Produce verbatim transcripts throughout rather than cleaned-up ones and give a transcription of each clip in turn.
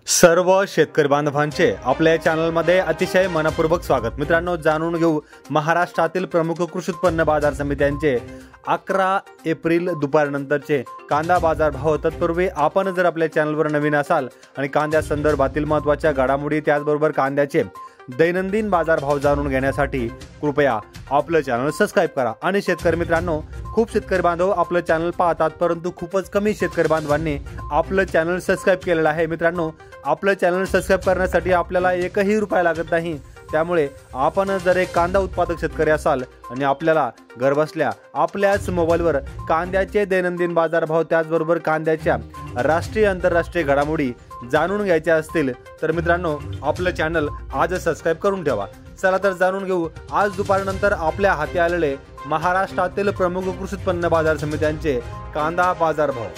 सर्व शेतकरी बांधवांचे आपल्या चॅनलमध्ये अतिशय मनपूर्वक स्वागत। मित्रांनो, जाणून घेऊ महाराष्ट्रातील प्रमुख कृषी उत्पन्न बाजार समित्यांचे अकरा एप्रिल दुपारनंतरचे कांदा बाजार भाव। तत्पूर्वी आपण जर आपल्या चॅनलवर नवीन असाल आणि कांद्या संदर्भातील महत्त्वाच्या घडामोडी त्याचबरोबर कांद्याचे दैनंदिन बाजार भाव जाणून घेण्यासाठी कृपया आपलं चॅनल सबस्क्राइब करा। आणि शेतकरी मित्रांनो, खूप शेतकरी बांधव आपलं चॅनल पाहतात, परंतु खूपच कमी शेतकरी बांधवांनी आपलं चॅनल सबस्क्राइब केलेलं आहे। मित्रांनो, आपलं चॅनल सबस्क्राइब करण्यासाठी आपल्याला एकही रुपया लागत नाही। त्यामुळे आपण जर एक कांदा उत्पादक शेतकरी असाल आणि आपल्याला घरबसल्या आपल्याच मोबाईलवर कांद्याचे दैनंदिन बाजार भाव त्याचबरोबर कांद्याच्या राष्ट्रीय आंतरराष्ट्रीय घडामोडी जाणून घ्यायच्या असतील तर मित्रांनो आपलं चॅनल आज सबस्क्राइब करून ठेवा। चला तर जाणून घेऊ आज दुपारनंतर आपल्या हाती आलेले महाराष्ट्रातील प्रमुख कृषी उत्पन्न बाजार समित्यांचे कांदा बाजार भाव।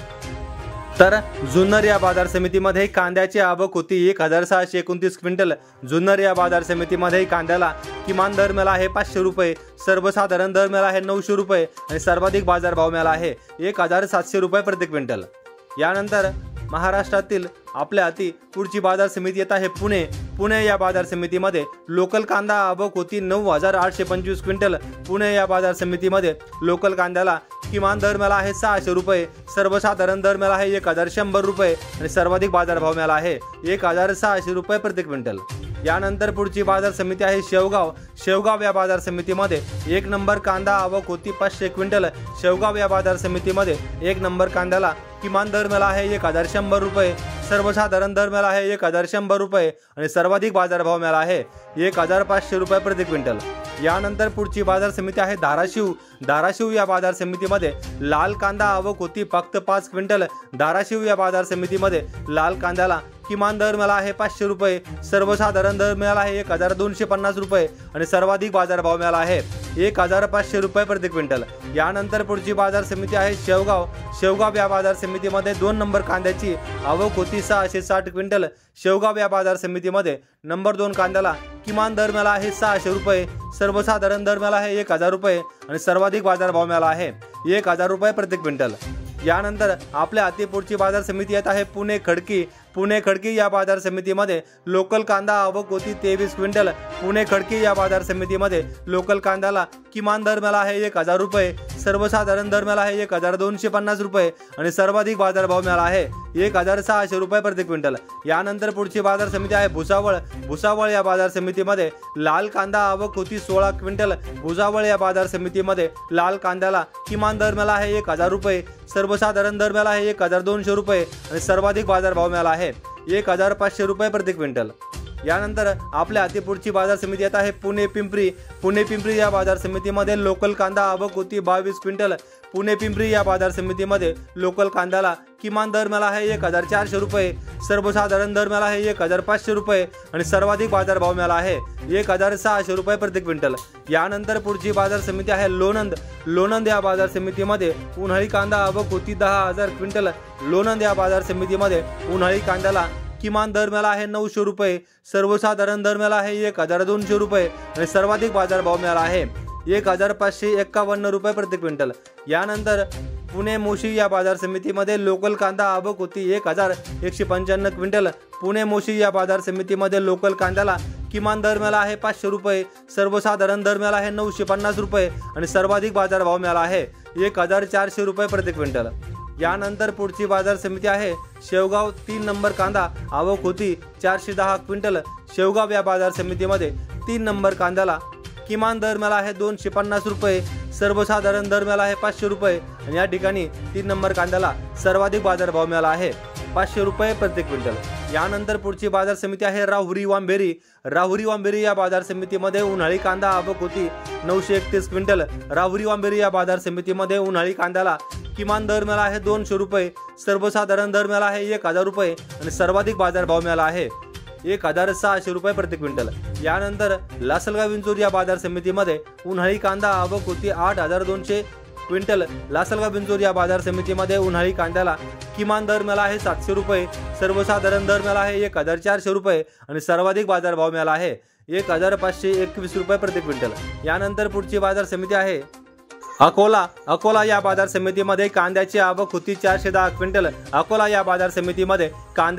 तर जुन्नर या बाजार समितीमध्ये कांद्याची आवक होती एक हजार सहाशे एकोणतीस क्विंटल। जुन्नर या बाजार समितीमध्ये कांद्याला किमान दर मिळाला आहे पाचशे रुपये, सर्वसाधारण दर मिळाला आहे नऊशे रुपये आणि सर्वाधिक बाजार भाव मिळाला आहे एक हजार सातशे रुपये प्रति क्विंटल। यानंतर महाराष्ट्रातील आपल्या हाती पुढची बाजार समिती येत आहे पुणे। पुणे या बाजार समितीमध्ये लोकल कांदा आवक होती नऊ हजार आठशे पंचवीस क्विंटल। पुणे या बाजार समितीमध्ये लोकल कांद्याला किमान दर मिळाला आहे सहाशे रुपये, सर्वसाधारण दर मिळाला आहे एक हजार शंभर रुपये आणि सर्वाधिक बाजार भाव मिळाला आहे एक हजार सहाशे रुपये प्रति क्विंटल। यानंतर पुढची बाजार समिती आहे शेवगाव। शेवगाव या बाजार समितीमध्ये एक नंबर कांदा आवक होती पाचशे क्विंटल। शेवगाव या बाजार समितीमध्ये एक नंबर कांद्याला किमान दर मिळाला आहे एक हजार शंभर रुपये, सर्वसाधारण दर मिळाला आहे एक हजार शंभर रुपये आणि सर्वाधिक बाजार भाव मिळाला आहे एक हजार पाचशे रुपये प्रति क्विंटल। यानंतर पुढची बाजार समिती आहे धाराशिव। धाराशिव या बाजार समितीमध्ये लाल कांदा आवक होती फक्त पाच क्विंटल। धाराशिव या बाजार समितीमध्ये लाल कांद्याला किमान दर मिळाला आहे पाचशे रुपये, सर्वसाधारण दर मिळाला आहे एक हजार दोनशे पन्नास रुपये आणि सर्वाधिक बाजार भाव मिळाला आहे एक हजार पाचशे रुपये प्रति क्विंटल। यानंतर पुढची बाजार समिती आहे शेवगाव। शेवगाव या बाजार समितीमध्ये दोन नंबर कांद्याची आवक होती सहाशे साठ क्विंटल। शेवगाव या बाजार समितीमध्ये नंबर दोन कांद्याला किमान दर मिळाला आहे सहाशे रुपये, सर्वसाधारण दर मिळाला आहे एक हजार रुपये आणि सर्वाधिक बाजार भाव मिळाला आहे एक हजार रुपये प्रति क्विंटल। यानंतर आपल्या हाती पुढची बाजार समिती येत आहे पुणे खडकी। पुणे खडकी या बाजार समितीमध्ये लोकल कांदा आवक होती तेवीस क्विंटल। पुणे खडकी या बाजार समितीमध्ये लोकल कांद्याला किमान दर मिळाला आहे एक हजार रुपये, सर्वसाधारण दर मिळाला आहे एक हजार दोनशे पन्नास रुपये आणि सर्वाधिक बाजार भाव मिळाला आहे एक हजार सहाशे रुपये प्रति क्विंटल। यानंतर पुढची बाजार समिती आहे भुसावळ। भुसावळ या बाजार समितीमध्ये लाल कांदा आवक होती सोळा क्विंटल। भुसावळ या बाजार समितीमध्ये लाल कांद्याला किमान दर मिळाला आहे एक हजार रुपये, सर्वसाधारण दर मिळाला आहे एक हजार दोनशे रुपये आणि सर्वाधिक बाजार भाव मिळाला आहे एक हजार पाचशे रुपये प्रति क्विंटल। यानंतर आपल्या हाती पुढची बाजार समिती येत आहे पुणे पिंपरी। पुणे पिंपरी या बाजार समितीमध्ये लोकल कांदा आवक होती बावीस क्विंटल। पुणे पिंपरी या बाजार समितीमध्ये लोकल कांद्याला किमान दर मिळाला आहे एक हजार चारशे रुपये, सर्वसाधारण दर मिळाला आहे एक हजार पाचशे रुपये आणि सर्वाधिक बाजार भाव मिळाला आहे एक हजार सहाशे रुपये प्रति क्विंटल। यानंतर पुढची बाजार समिती आहे लोणंद। लोणंद या बाजार समितीमध्ये उन्हाळी कांदा आवक होती दहा हजार क्विंटल। लोणंद या बाजार समितीमध्ये उन्हाळी कांद्याला किमान दर मिळाला आहे नऊशे रुपये, सर्वसाधारण दर मिळाला आहे एक हजार दोनशे रुपये आणि सर्वाधिक बाजार भाव मिळाला आहे एक हजार पाचशे एक्कावन्न रुपये प्रति क्विंटल। यानंतर पुणे मोशी या बाजार समितीमध्ये लोकल कांदा आवक होती एक हजार एकशे पंच्याण्णव क्विंटल। पुणे मोशी या बाजार समितीमध्ये लोकल कांद्याला किमान दर मिळाला आहे पाचशे रुपये, सर्वसाधारण दर मिळाला आहे नऊशे पन्नास रुपये आणि सर्वाधिक बाजार भाव मिळाला आहे एक हजार चारशे रुपये प्रति क्विंटल। यानंतर पुढची बाजार समिती आहे शेवगाव। तीन नंबर कांदा आवक होती चारशे दहा क्विंटल। शेवगाव या बाजार समितीमध्ये तीन नंबर कांद्याला किमान दर मिळाला आहे दोनशे पन्नास रुपये, सर्वसाधारण दर मिळाला आहे पाचशे रुपये आणि या ठिकाणी तीन नंबर कांद्याला सर्वाधिक बाजार भाव मिळाला आहे पाचशे रुपये प्रति क्विंटल। यानंतर पुढची बाजार समिती आहे राहुरी वांबेरी। राहुरी वांबेरी या बाजार समितीमध्ये उन्हाळी कांदा आवक होती नऊशे एकतीस क्विंटल। राहुरी वांबेरी या बाजार समितीमध्ये उन्हाळी कांद्याला किमान दर मिळाला आहे दोनशे रुपये, सर्वसाधारण दर मिळाला आहे एक हजार रुपये आणि सर्वाधिक बाजार भाव मिळाला आहे एक हजार सहाशे रुपये प्रति क्विंटल। यानंतर लासलगाव विंचूर या बाजार समितीमध्ये उन्हाळी कांदा आवक होती आठ हजार दोनशे क्विंटल। लासलगाव विंचूर या बाजार समितीमध्ये उन्हाळी कांद्याला किमान दर मिळाला आहे सातशे रुपये, सर्वसाधारण दर मिळाला आहे एक हजार चारशे रुपये आणि सर्वाधिक बाजार भाव मिळाला आहे एक हजार पाचशे एकवीस रुपये प्रति क्विंटल। यानंतर पुढची बाजार समिती आहे अकोला। अकोला या बाजार समितीमध्ये कांद्याची आवक होती चारशे दहा क्विंटल। अकोला या बाजार समितीमध्ये कांद्याला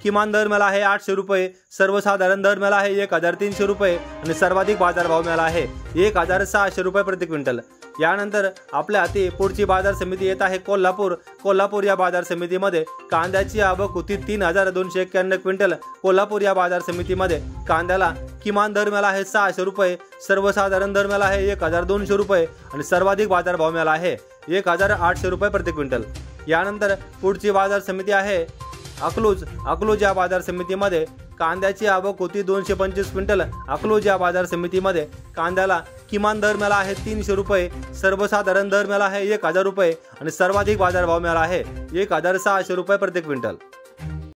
किमान दर मिळाला आहे आठशे रुपये, सर्वसाधारण दर मिळाला आहे एक हजार तीनशे रुपये आणि सर्वाधिक बाजारभाव मिळाला आहे एक हजार सहाशे रुपये प्रति क्विंटल। यानंतर आपल्या हाती पुढची बाजार समिती येत आहे कोल्हापूर। कोल्हापूर या बाजार समितीमध्ये कांद्याची आवक होती तीन हजार दोनशे एक्क्याण्णव क्विंटल। कोल्हापूर या बाजार समितीमध्ये कांद्याला किमान दर मिळाला आहे सहाशे रुपये, सर्वसाधारण दर मिळाला आहे एक हजार दोनशे रुपये आणि सर्वाधिक बाजारभाव मिळाला आहे एक हजार आठशे रुपये प्रति क्विंटल। यानंतर पुढची बाजार समिती आहे अकलूज। अकलूज या बाजार समितीमध्ये कांद्याची आवक होती दोनशे पंचवीस क्विंटल। अकलूज या बाजार समितीमध्ये कांद्याला किमान दर मिळाला आहे तीनशे रुपये, सर्वसाधारण दर मिळाला आहे एक हजार रुपये आणि सर्वाधिक बाजारभाव मिळाला आहे एक हजार सहाशे रुपये प्रति क्विंटल।